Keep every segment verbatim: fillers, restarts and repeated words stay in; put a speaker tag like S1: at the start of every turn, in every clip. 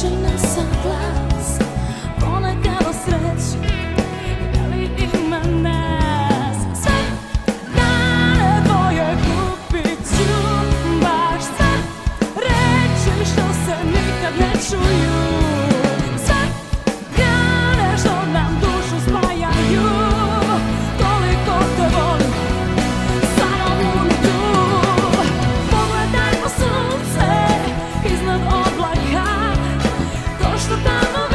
S1: tišina sam glas, ponekad o sreći, da li ima nas. Sve dane tvoje kupit ću, baš sve reči što se nikad ne čuju, sve grane što nam dušu spajaju. Koliko te volim, samo unutu. Pogledajmo sunce iznad oblaka, to što tamo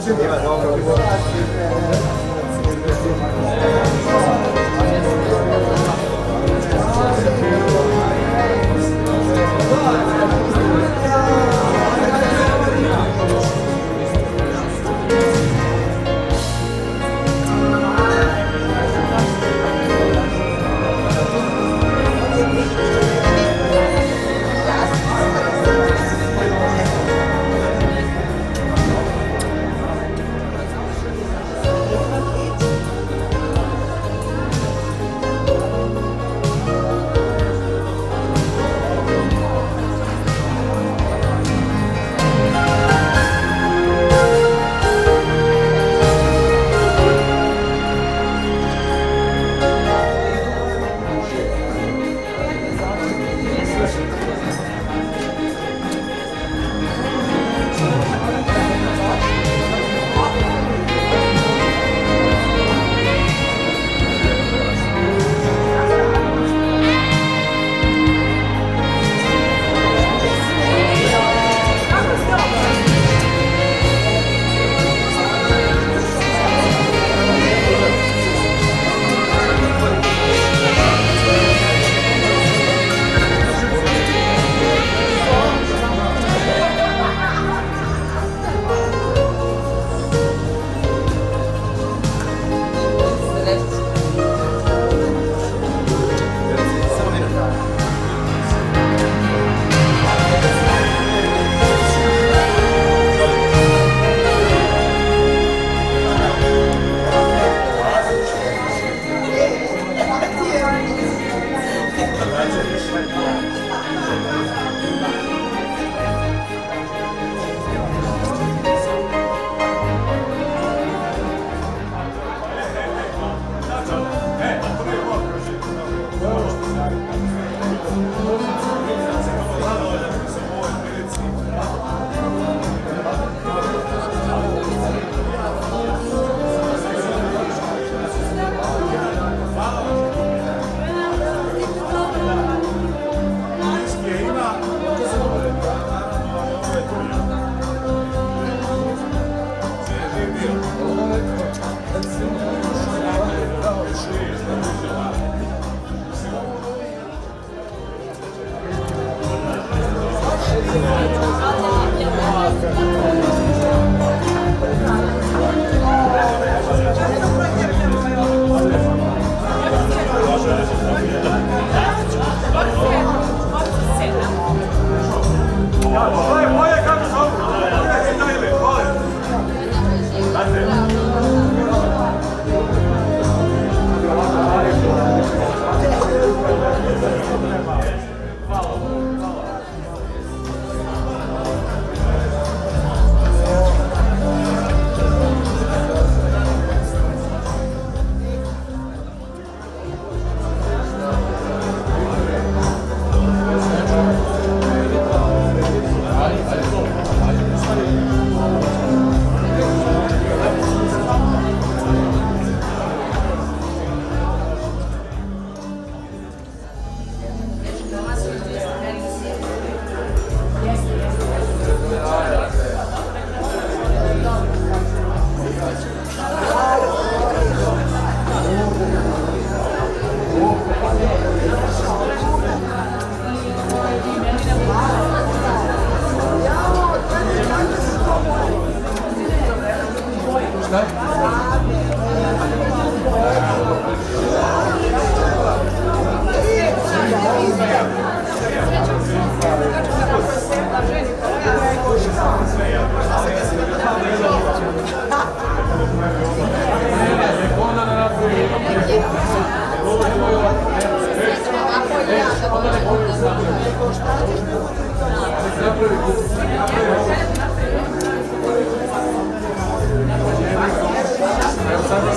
S2: Sad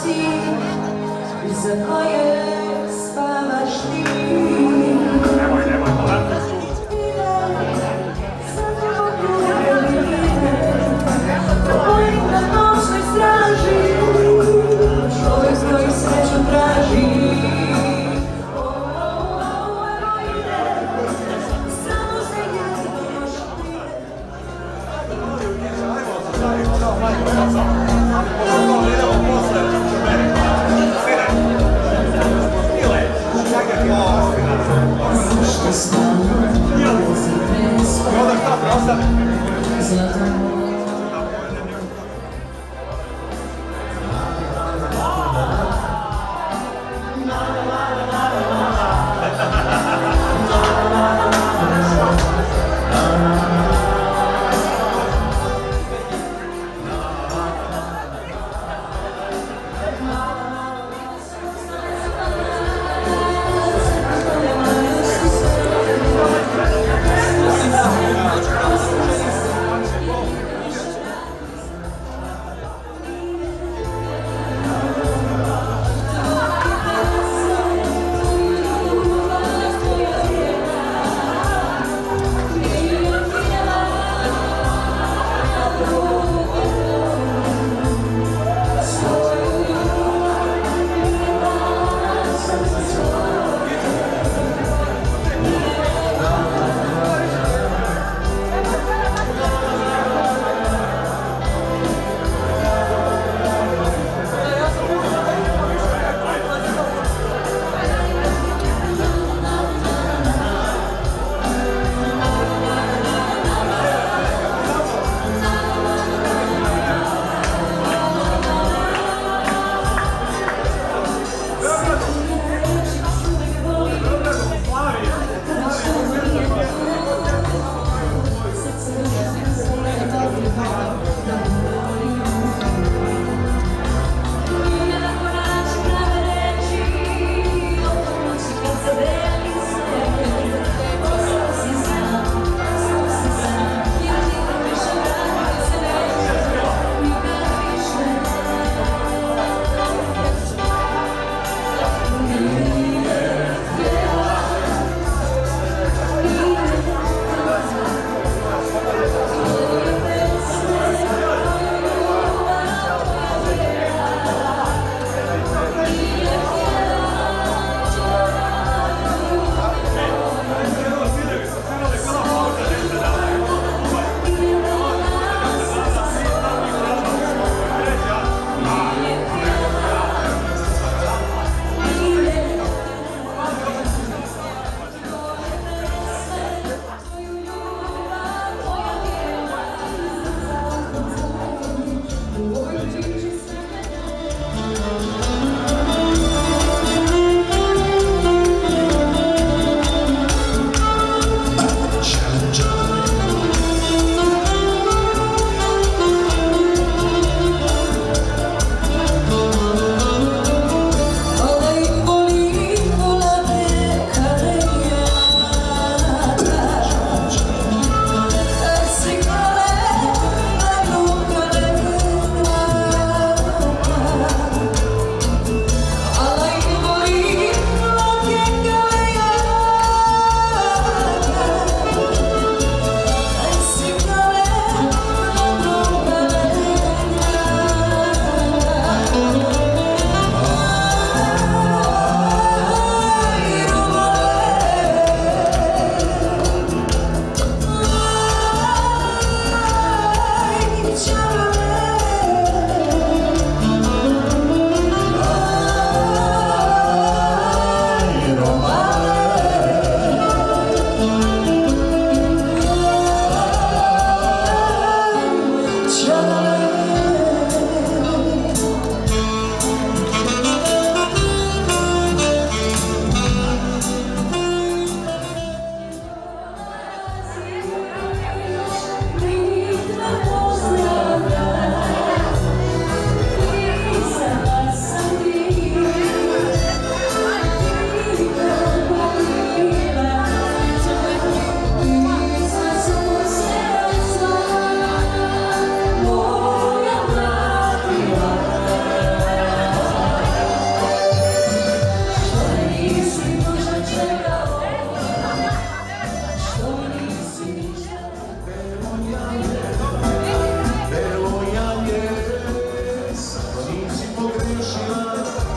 S1: noći za koje spavaš ti.
S2: Nemoj, nemoj, polako su.
S1: Tvojim na noćnoj straži, čovjek koji sreću traži. Samo se jedinoš ide. Zašto sam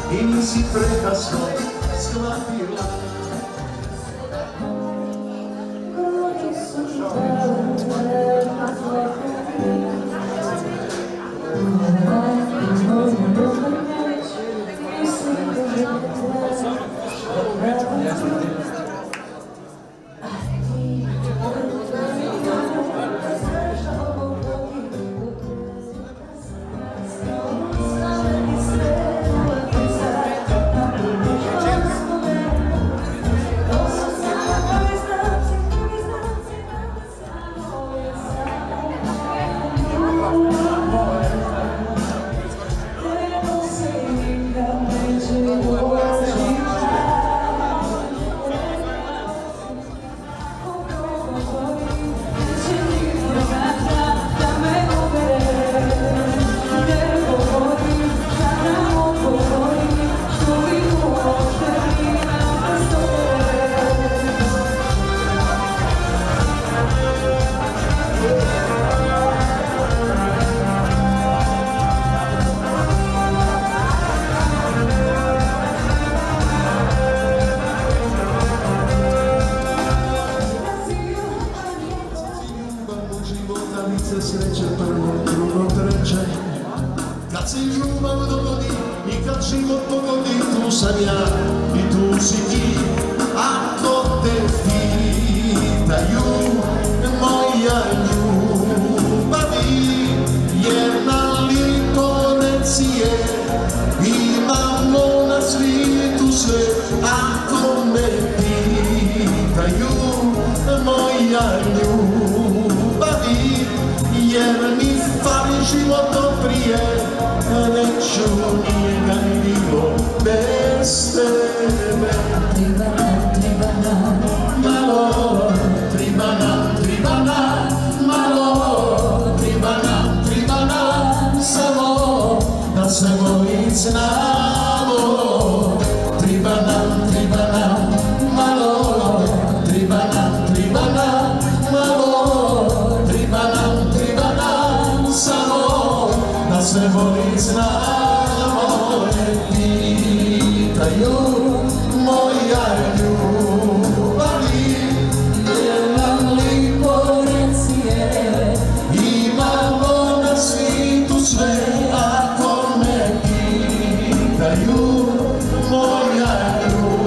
S3: i nisi prekasno shvatila. Sreće prvo, drugo, treće. Kad se ljubav dogodi i kad život pogodi, tu sam ja i tu si ti. Ako te pitaju moja ljubavi, jedna li to reci je, imamo na svijetu sve. Ako me pitaju moja ljubavi, jer mi fali život od prije, neću njega ni bilo bez tebe.
S1: Triba nam, triba nam,
S3: malo, triba nam, triba nam, malo, triba nam, triba nam, samo da se volit znamo. Triba nam, triba nam, malo, triba nam, triba nam, malo, triba nam, triba nam, samo da se volit znamo. Ne pitaju moja ljubavi,
S1: nam lipo reci je,
S3: imamo na svijetu sve. Ako me pitaju moja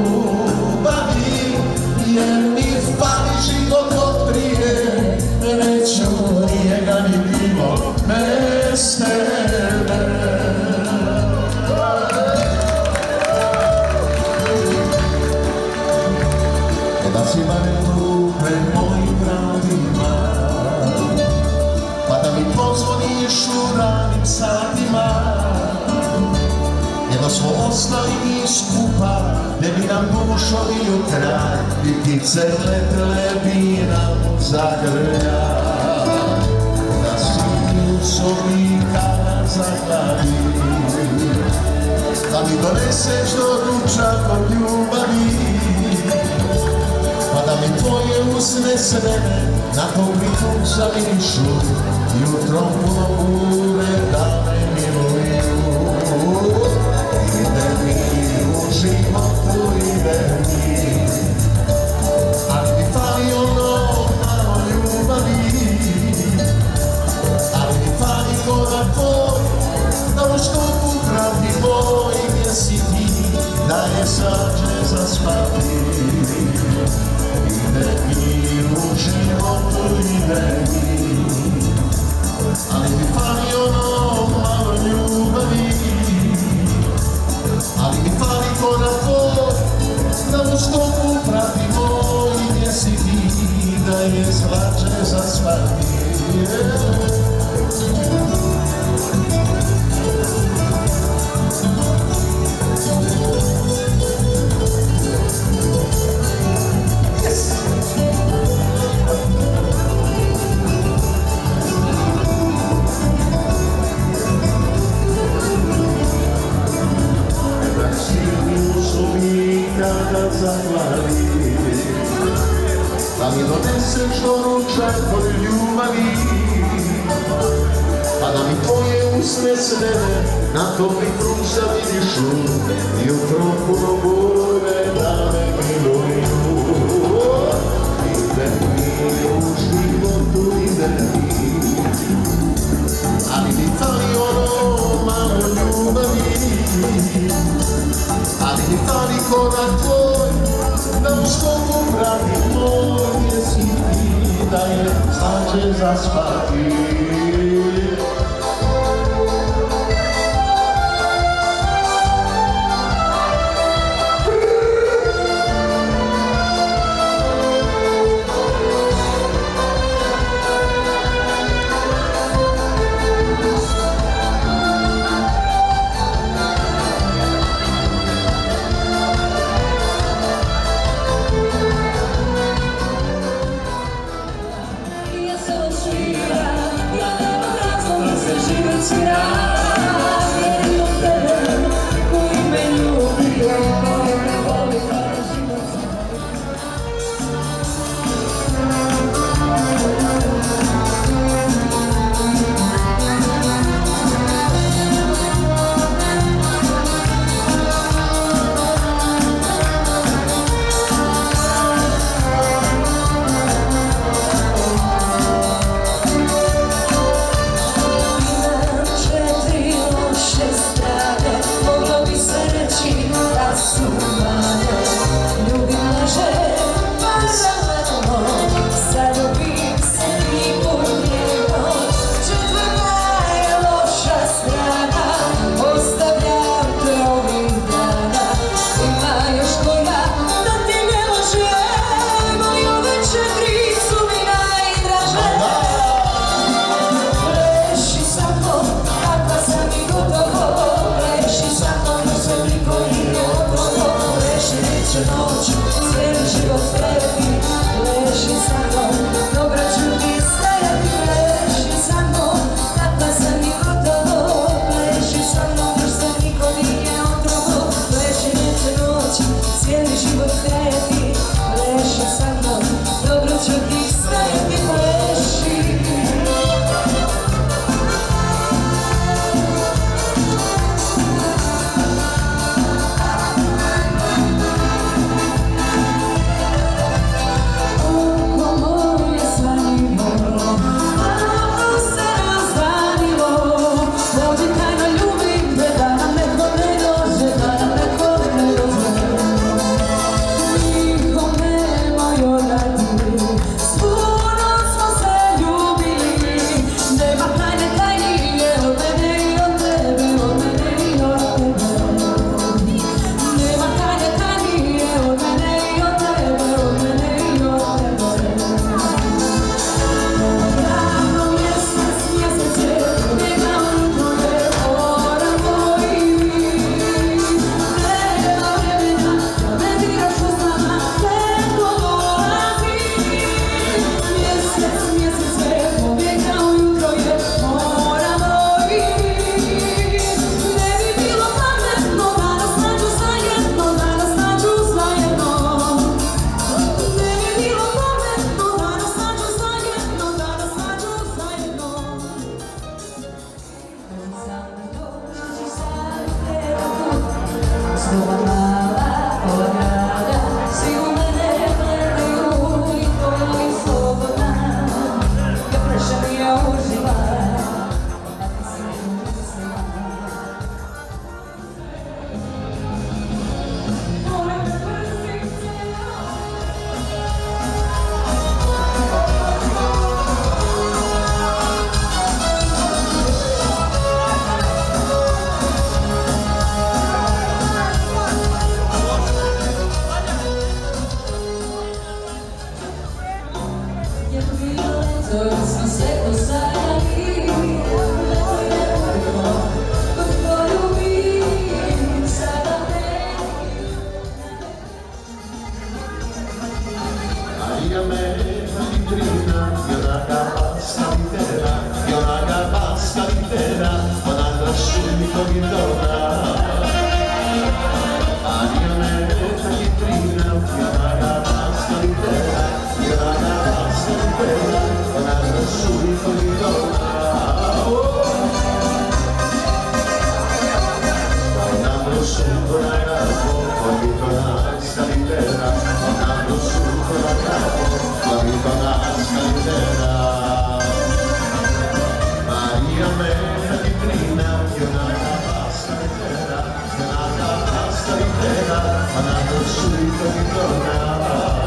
S3: ljubavi, jer mi fali život od prije, neću njega ni bilo bez tebe. Da si barem tu pred mojim vratima, pa da mi pozvoniš u ranim satima, jer da smo ostali mi skupa, ne bi nam dušo bio kraj, i ptice letele bi nam zagrlja. Da si mi u sobi kada zahladi, da mi doneseš do ručak od ljubavi, pa da mi tvoje usne srene na pokritom zamirišu, jutrom puno bure da me miluju. Ide mi u životu, ide mi, ali mi fali ono malo ljubavi, ali mi fali korak tvoj, da u štupu pravdi moj, gdje si ti, da je sađe za spati. Ide mi u životu, ide mi, ali mi fali ono malo ljubavi, ali mi fali korak tvoj, da u štupu prati moj, gdje si ti, da je slađe za spati. Da mi doneseš do ručak od ljubavi, pa da mi tvoje usne snene, na topli prusa vidiš luk, i u puno bude da me miluju. Ide mi u životu, ide mi, ali mi fali ono malo ljubavi, ali mi fali korak tvoj, da u skoku pratim moj, jesi ti da je slađe zaspati. Another sleeping girl now.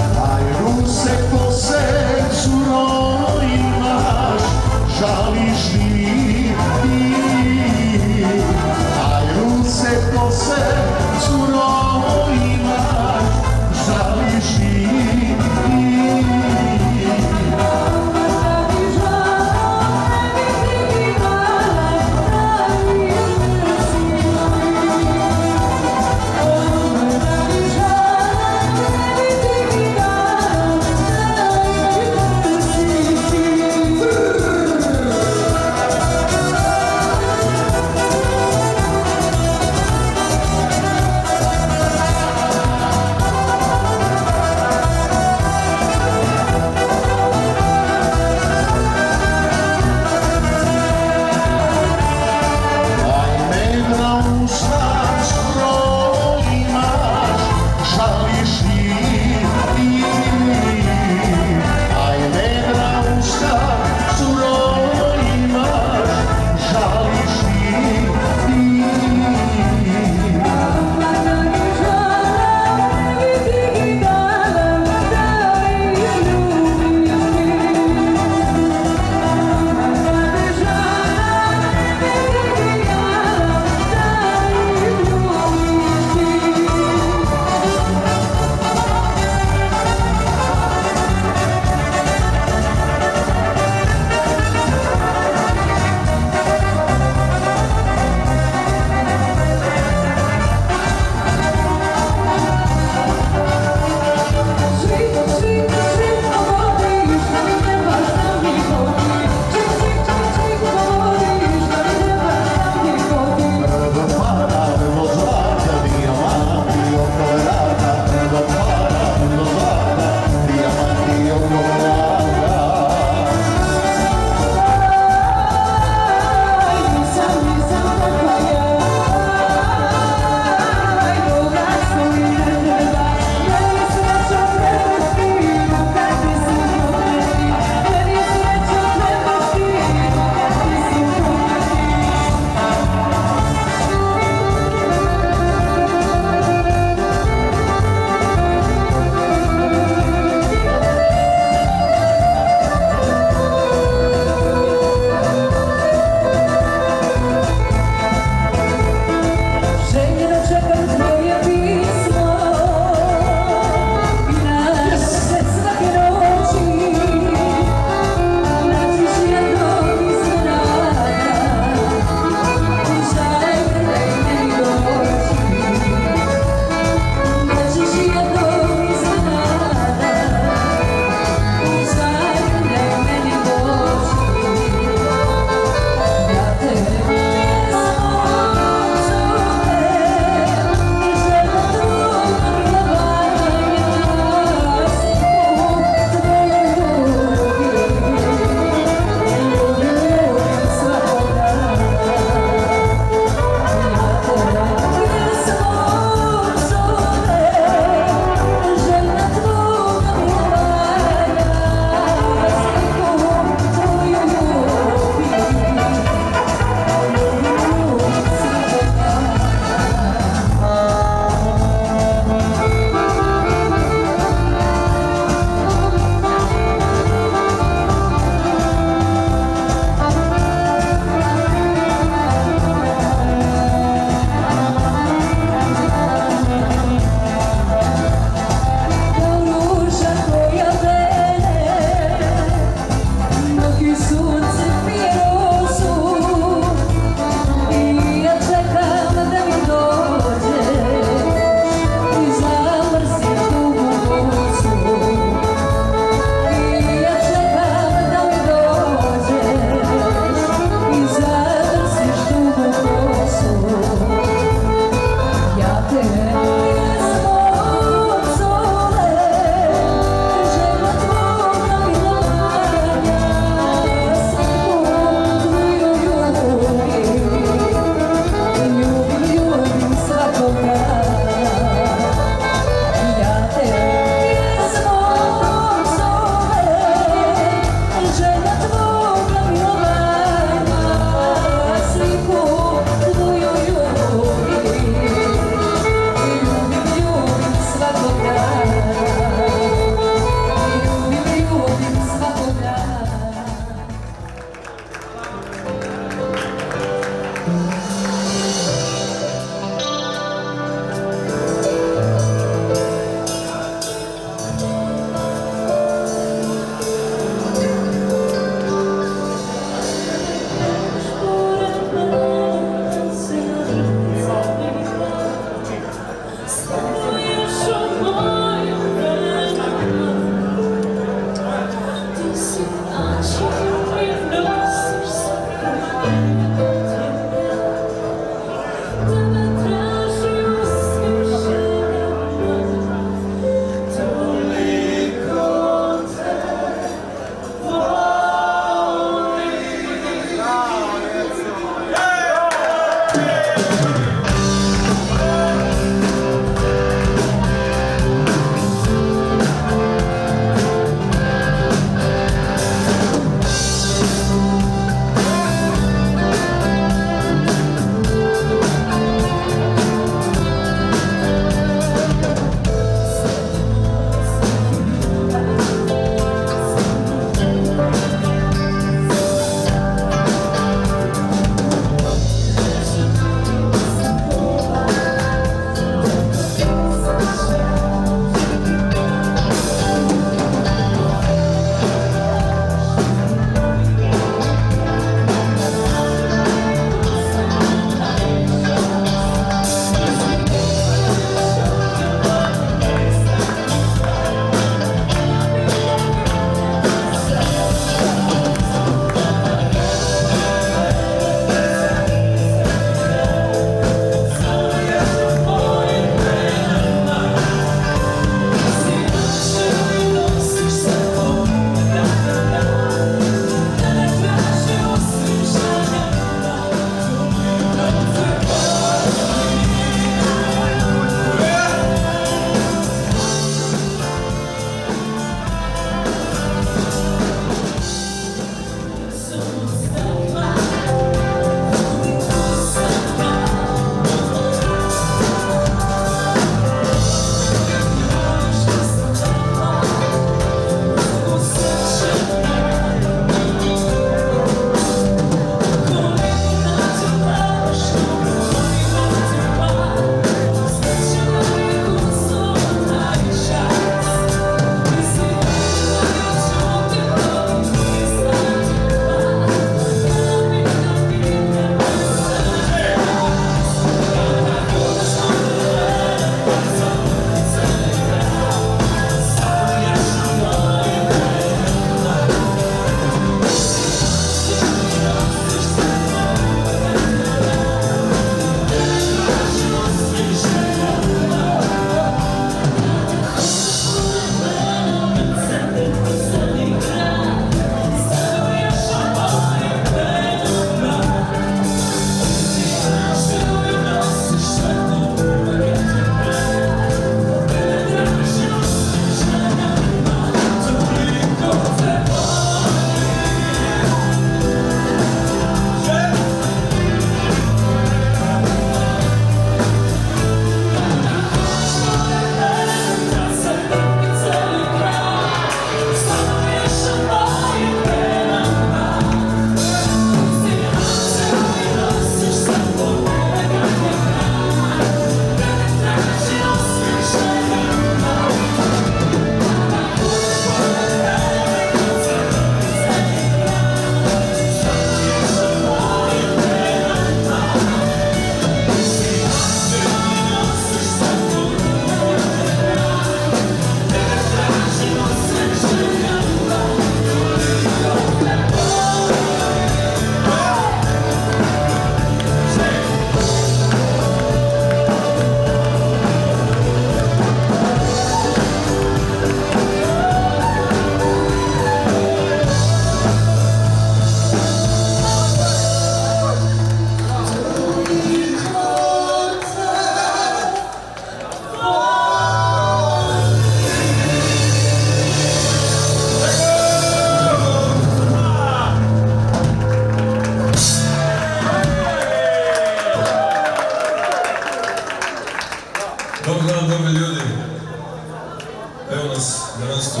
S4: Dobar dan, dobri ljudi. Evo nas na mestu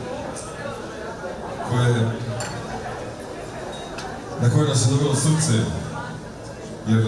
S4: koje, na koje nas je dobilo srce, jer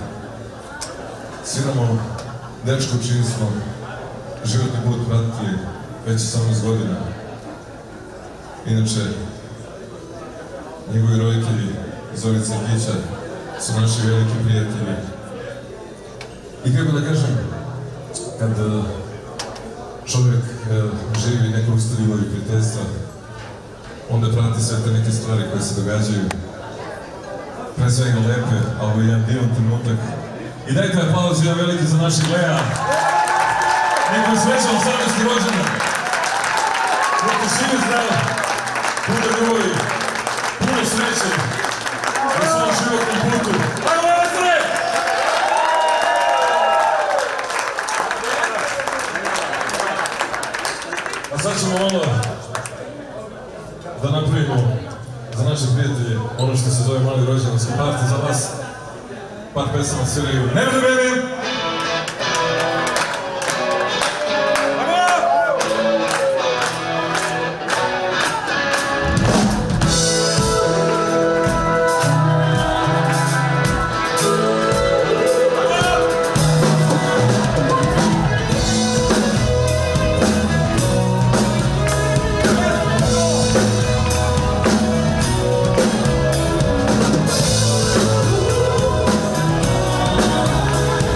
S4: sviramo dečko čiji smo životni put pratili već osamnaest godina. Inače, njegovi roditelji Zorica i Gića su naši veliki prijatelji. I kako da kažem, kad čovjek živi neku vrstu ljubavi i prijateljstva, onda prati sve te neke stvari koje se događaju. Pre svega lepe, a ovo je jedan divan trenutak. I dajte aplauz jedan veliki za naših Lea. Neko je srećan osamnaesti rođendan. Neka živi zdrav, puno ljubavi, puno sreće na svom životnom putu. Ajmo, Lestre! A sad ćemo malo da napravimo za naše prijatelje ono što se zove mali rođendanski party za vas. Par pesama sviraju Never the Baby!
S3: Never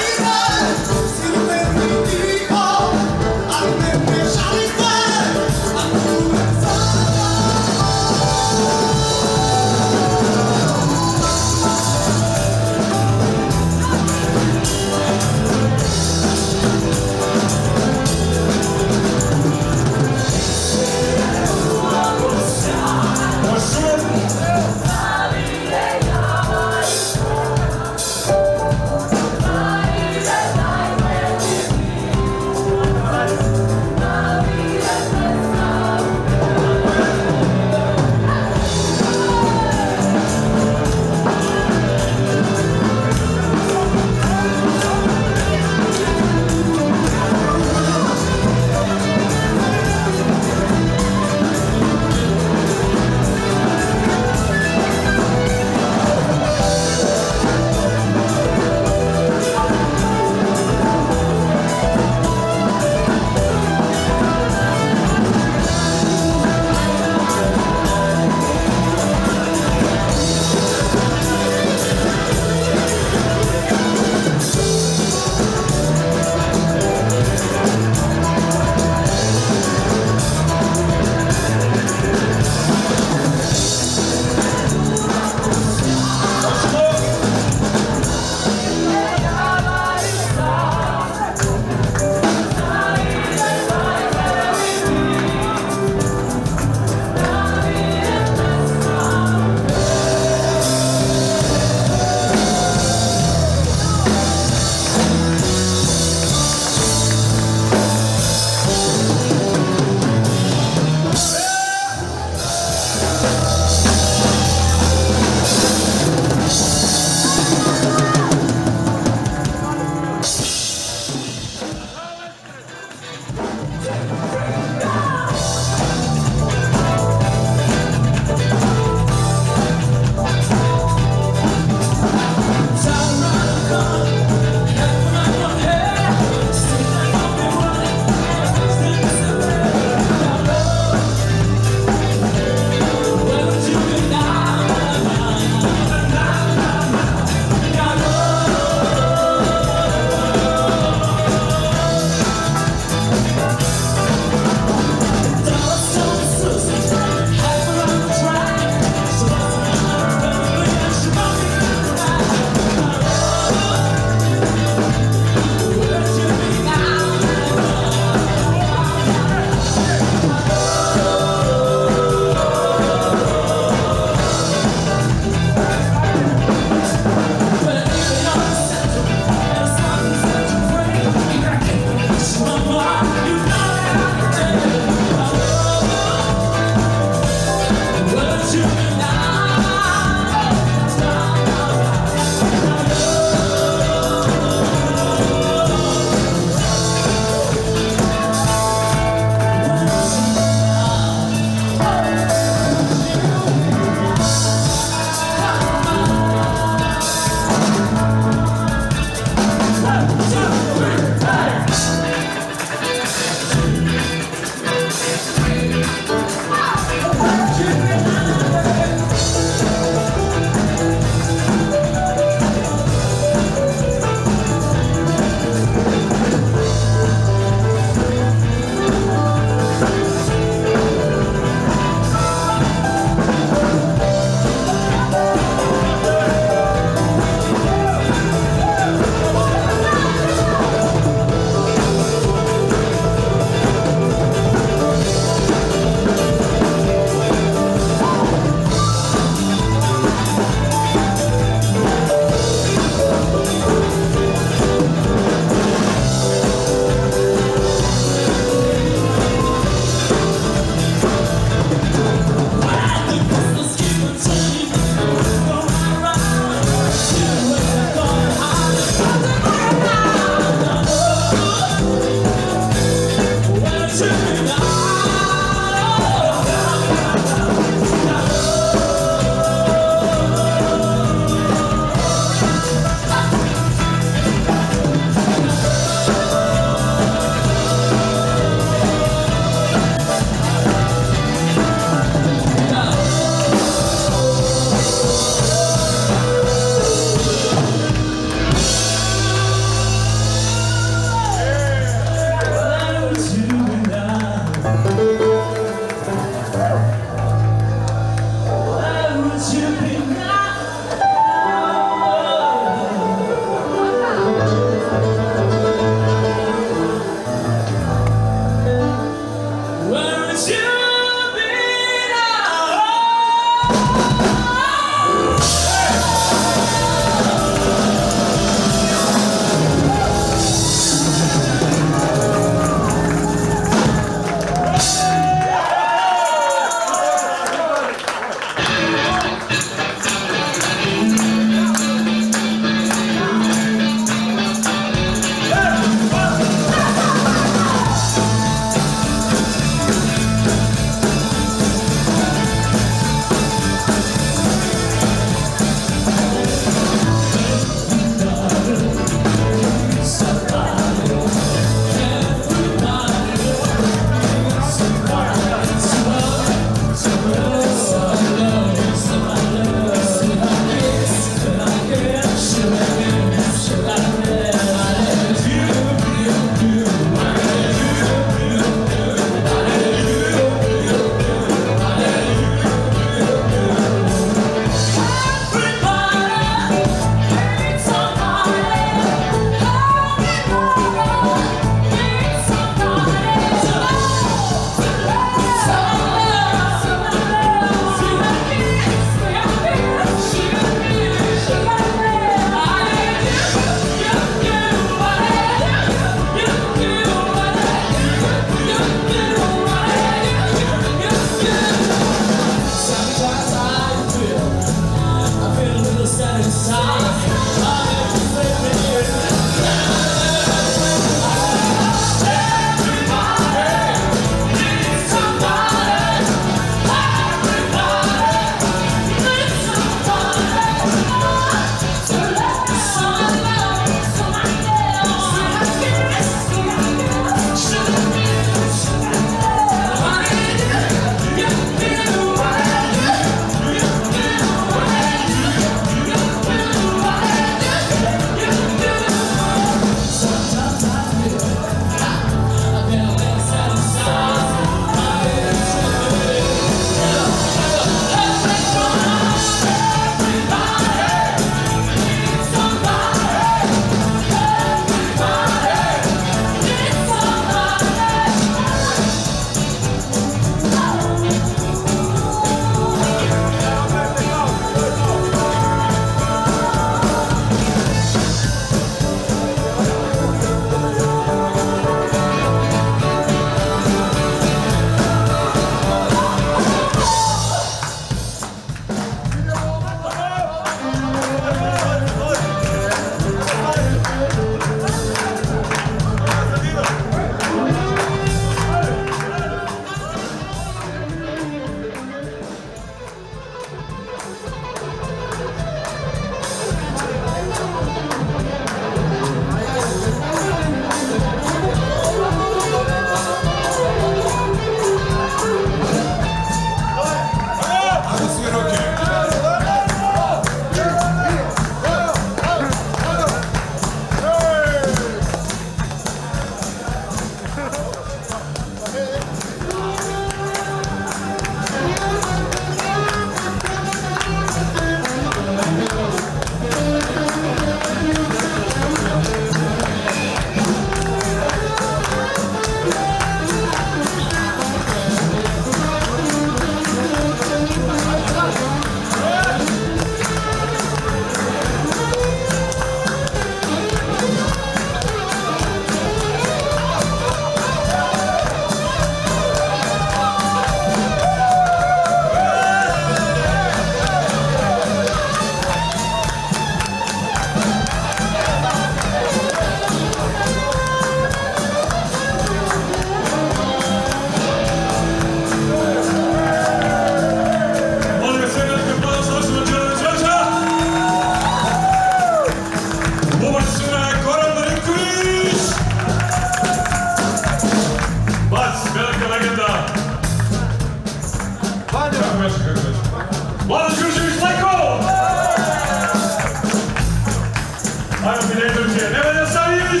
S2: Nemanja Savić!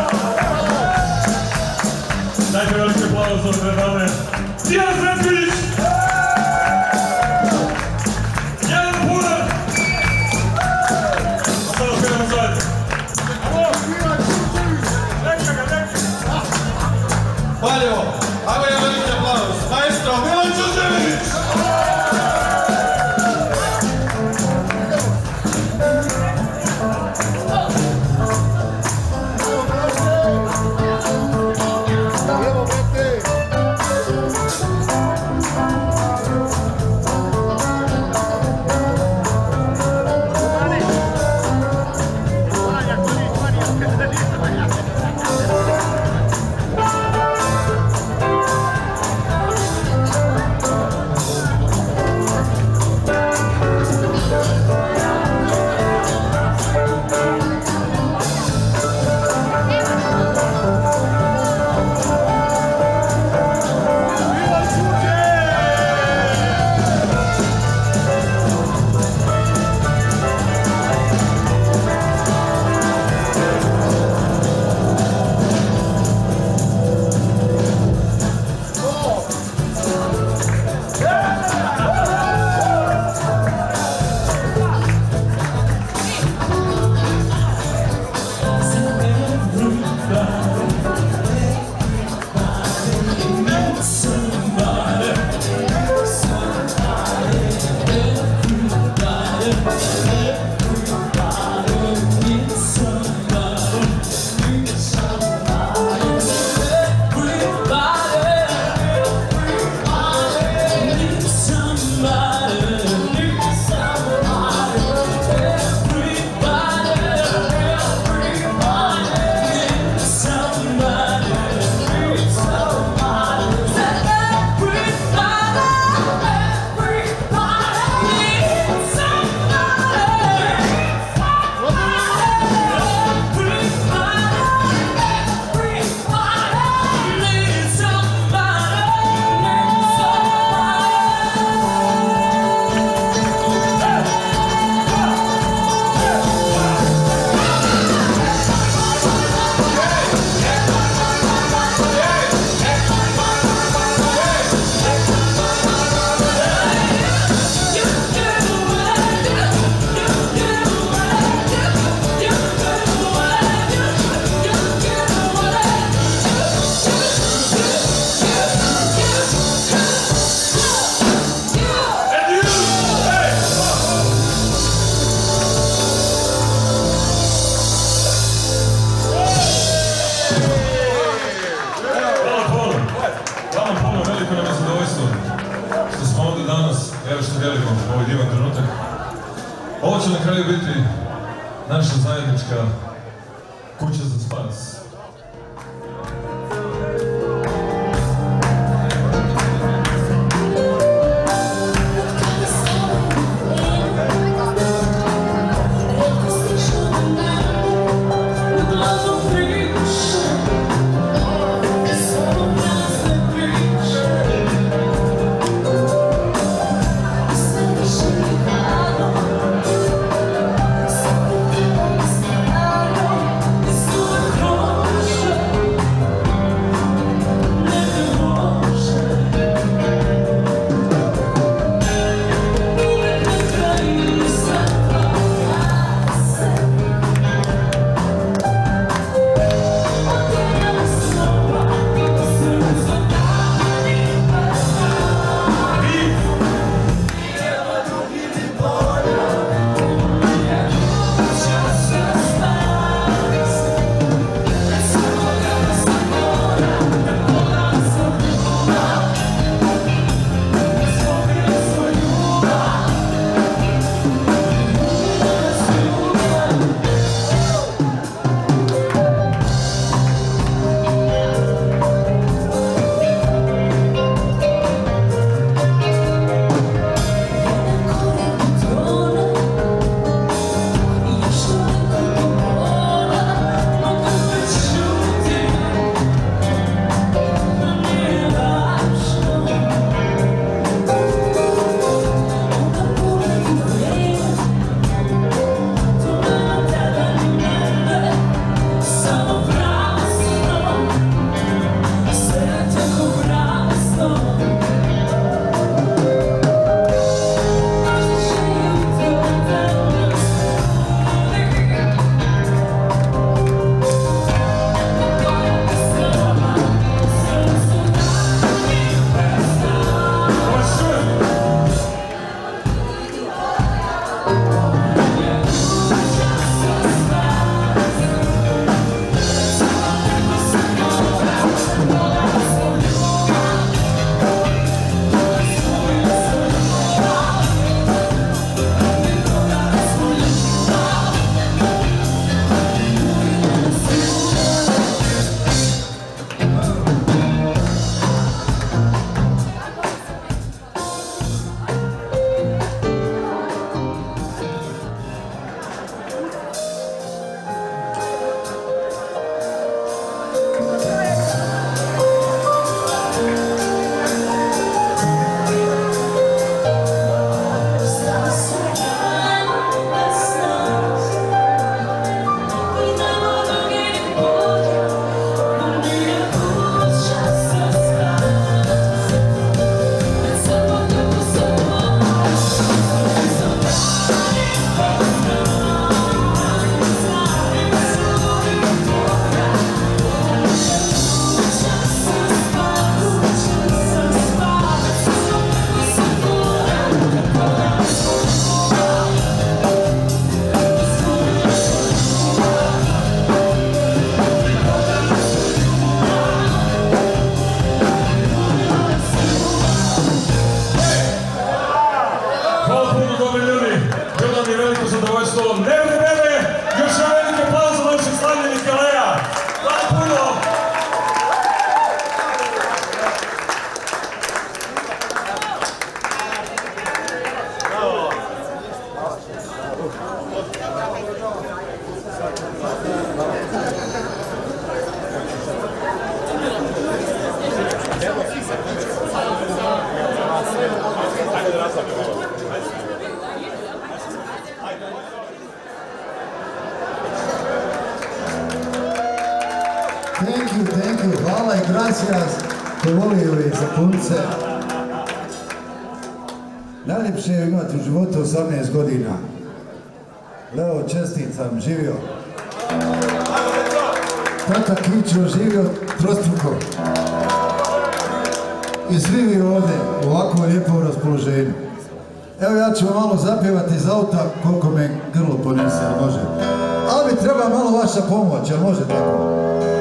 S2: Dajte velike aplauz za pred vama. Dijan Zretković! Jedan Punar! A sada sviramo zajedno. Neka ga, neka ga!
S3: Valjevo, ajmo jedan veliki aplauz. Maestro Milan Đurđević!
S4: Ovo će na kraju biti naša zajednička kuća za spas.
S1: Oh
S2: aplauzom. Nevde Bebe, još jedan veliki aplauz za naših slavljenih galera. Hvala puno.
S5: Thank you, thank you, hvala i gracias, dovolio je za punce. Najljepše je imati u životu osamnaest godina. Leo, čestitam, živio. Tata Kićo živio trostruko. I živio ovdje u ovakvom lijepom raspoloženju. Evo ja ću vam malo zapjevati iz auta koliko me grlo ponese, ali može. Ali mi treba malo vaša pomoć, jel može tako?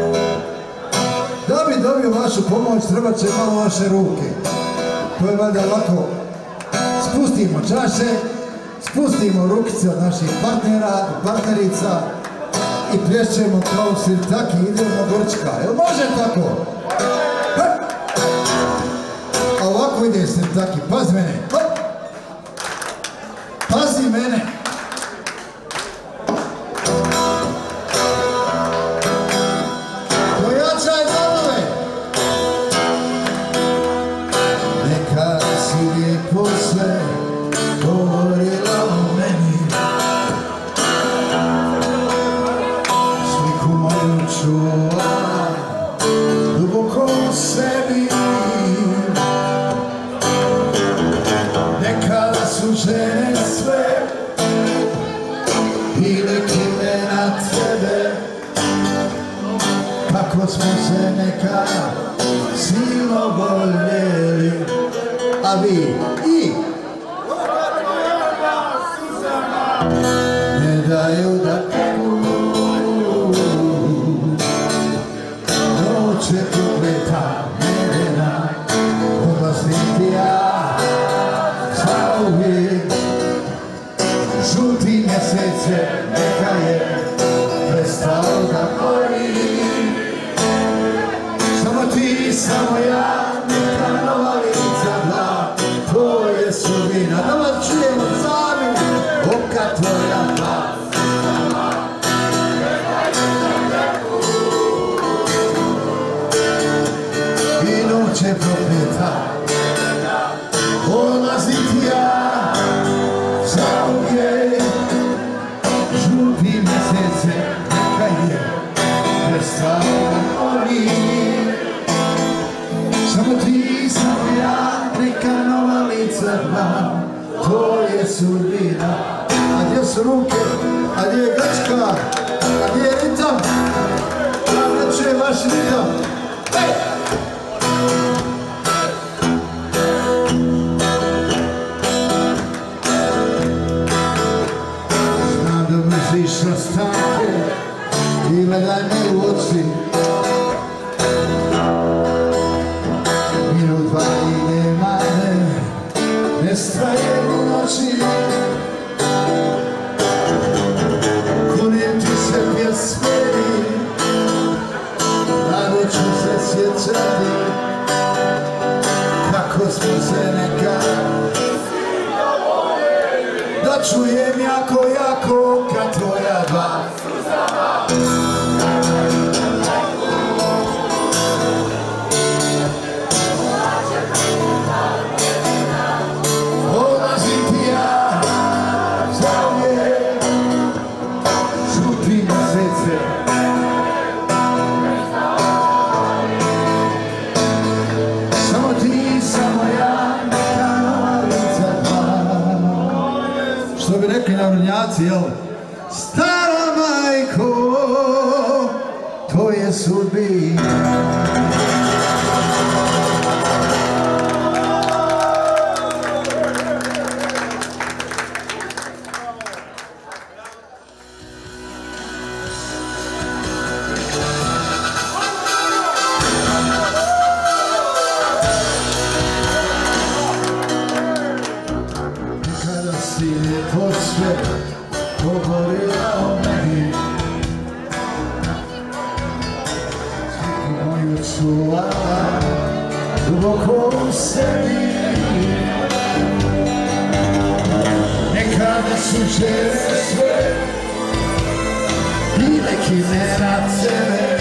S5: Da bi dobio vašu pomoć, treba će malo vaše ruke. To je valjda lako. Spustimo čaše, spustimo rukice od naših partnera i partnerica i plješćemo kao sirtaki, idemo Grčka. Jel može tako? Hop! A ovako ide sirtaki, pazi mene. Hop! Pazi mene. Pojačaj dolove. Neka si lijepo sve govorila o meni. Sliku moju čuva duboko u sebi. Nekada su žene sve ili kile na tebe. Kako smo se nekada silno voljeli. A vi i ne daju da peku. Noć je tukleta medena, odlasniti ja zauvijek. Žuti mjesec je, neka je prestao da gori. Samo ti, samo ja, neka nova lica dva. To je sudbina, da vas čujemo sami, oka tvoja dva. I noć je prokleta, odlaziti ja zauvijek. Žuti mjesece, neka je prestao da gori. Samo ti, samo ja, neka nova lica dva. To je sudbina. A gdje su ruke? A gdje je Grčka? A gdje je ritam? Kada će vaš ritam? Hej! Znam da misliš na stanke i gledaj me u oči. Minut dva i nema ne, ne straje u noći. Kunim ti se pjesmeni, rado ću se sjećati kako smo se nekad. Da čujem jako, jako kad tvoja dva odlazim ti ja zauvijek. Žuti mjesece, samo ti, samo ja, neka nova lica dva. Što bi rekli narodnjaci, jel? Stara majko, to je sudbina. Kada si lijepo sve govori
S3: govorila o meni, sliku moju čuvala duboko u sebi. Nekada su žene sve bile kimera tebe,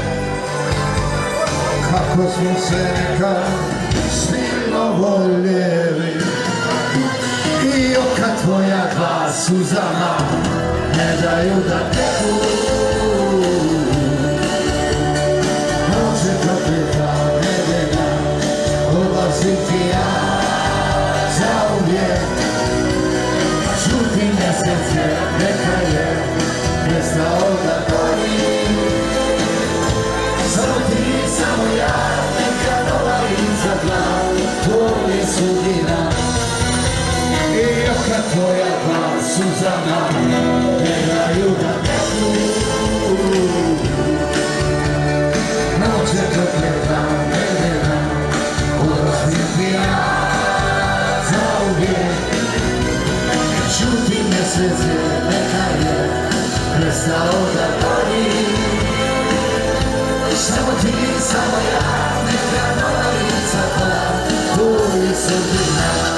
S3: kako smo se nekad silno voljeli. I oka tvoja dva suzama ne daju da teku. Noće prokleta nedena, odlazim ti ja zauvijek. Žuti mjesec je, neka je prestao da gori. Samo ti, samo ja, neka nova lica dva, to je sudbina. I oka tvoja dva suzama ne daju da teku. Noće prokleta nedena, odlazim ti ja zauvijek. Žuti mjesec je, neka je prestao da gori. Samo ti, samo ja, neka nova lica dva, to je sudbina.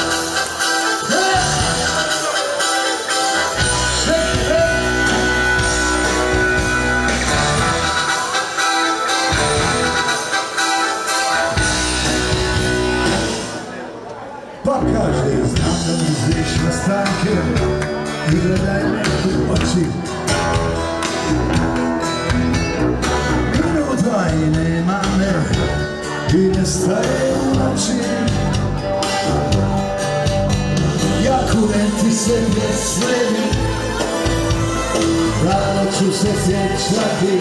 S5: Pa kaže, znam da mi zviš na stanke i gledaj me u oči. Minut dva i nema me i nestaje u noći. Ja kunem ti se gdje sledi, rado ću se sjećati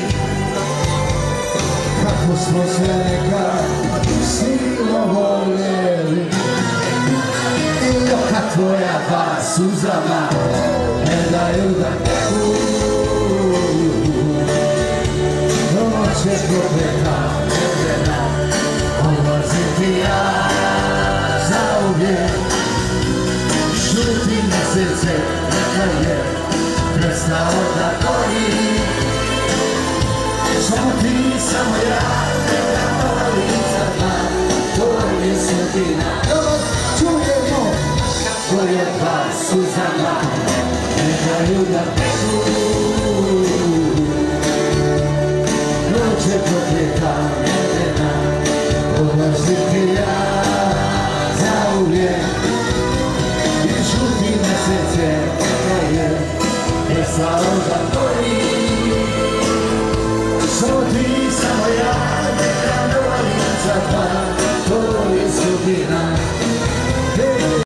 S5: kako smo se nekad silno voljeli. I oka tvoja dva suzama ne daju da teku. Noće prokleta nedena, odlazim ti ja zauvijek. Žuti mjesec je, neka je prestao da gori. Samo ti, samo ja, neka nova lica dva, to je sudbina. Čujemo tvoje dva suzama ne daju da teku. Noće prokleta nedena, odlazim ti ja zauvijek. I žuti mjesec je, neka je prestao da gori.